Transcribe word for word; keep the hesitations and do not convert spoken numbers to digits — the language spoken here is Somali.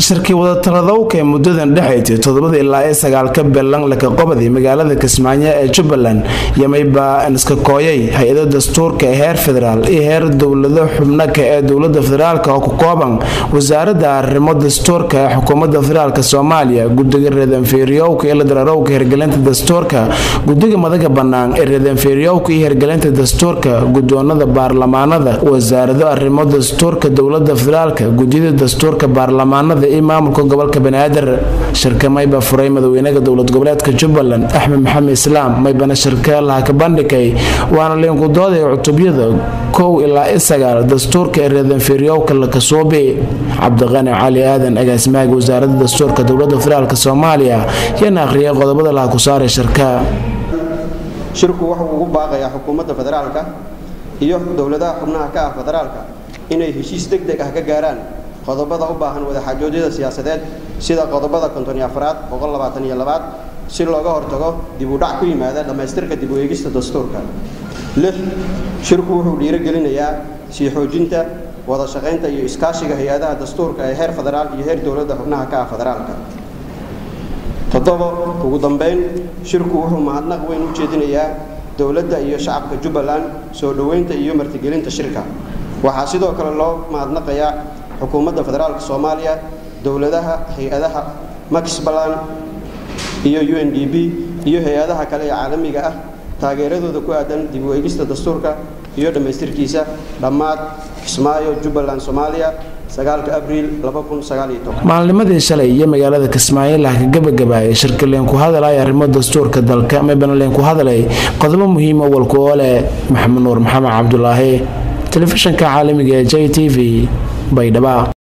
shirkii wada taladowka ee muddadan dhexaysay toddobada ilaa sagaal ka beelan la ka qobadi magaalada Kismaayo ee Jubbaland yamayba iska kooyay hay'adda dastuurka ee heer federaal iyo heer dawladda xubnaha ee dawladda federaalka oo ku kooban wasaaradda arrimo dastuurka ee xukuumadda federaalka Soomaaliya guddiga reedan feeriyowka ee la dararowka hirgelinta dastuurka guddiga madaxa bannaan ee reedan feeriyowka iyo hirgelinta dastuurka guddoonada baarlamaanada wasaaradda arrimo dastuurka dawladda federaalka guddiga dastuurka baarlamaanada maamulka gobolka Banaadir shirka mayba furay madaxweynaha dawlad goboleedka Jubbaland Axmed Maxamed Islaam maybana shirka la ka bandhigay waana leen ku dooday cutubyada kow ilaa sagaal dastuurka ee reedan feeriyowka la ka soobay Cabdiqani Cali Aadan agaasimaha wasaaradda dastuurka dawladda federaalka Soomaaliya yana akhriyay qodobada la ku saaray shirka shirku waxa uu ugu baaqayaa xukuumadda federaalka iyo dawladaha xubnaha ka ah federaalka inay heshiis degdeg ah ka gaaraan qodobada u baahan wada xajoojyada siyaasadeed sida qodobada konton iyo afar boqol labaatan iyo laba si looga hortago dib u dhac ku yimaada dhamaystirka dib u eegista dastuurka lix shirku wuxuu dhiirigelinayaa sii xoojinta wada shaqaynta iyo iskaashiga hay'adaha dastuurka ee heer federaal iyo heer dawladda xubnaha ka ah federaalka toddoba ugu dambeyn shirku wuxuu mahadnaq weyn u jeedinayaa dawladda iyo shacabka Jubbaland soo dhaweynta iyo martigelinta shirka waxaa sidoo kale loo mahadnaqayaa xukuumadda federaalka Soomaaliya dawladaha hay'adaha Max Plan iyo U N D P iyo hay'adaha kale ee caalamiga ah taageeradooda ku aadan dib u eegista dastuurka iyo dhamaystirkiisa dhamaad Kismaayo Jubbaland Soomaaliya sagaalka Abriil laba kun sagaal iyo toban maalnimadii shalay iyo magaalada Kismaayo la ka gabagabaayay shirka leen ku hadalay arrimo dastuurka dalka maybana leen ku hadalay qodobo muhiim ah walku ole Maxamed Nuur Maxamed Cabdullaahi telefishinka caalamiga ee J T V baydhaba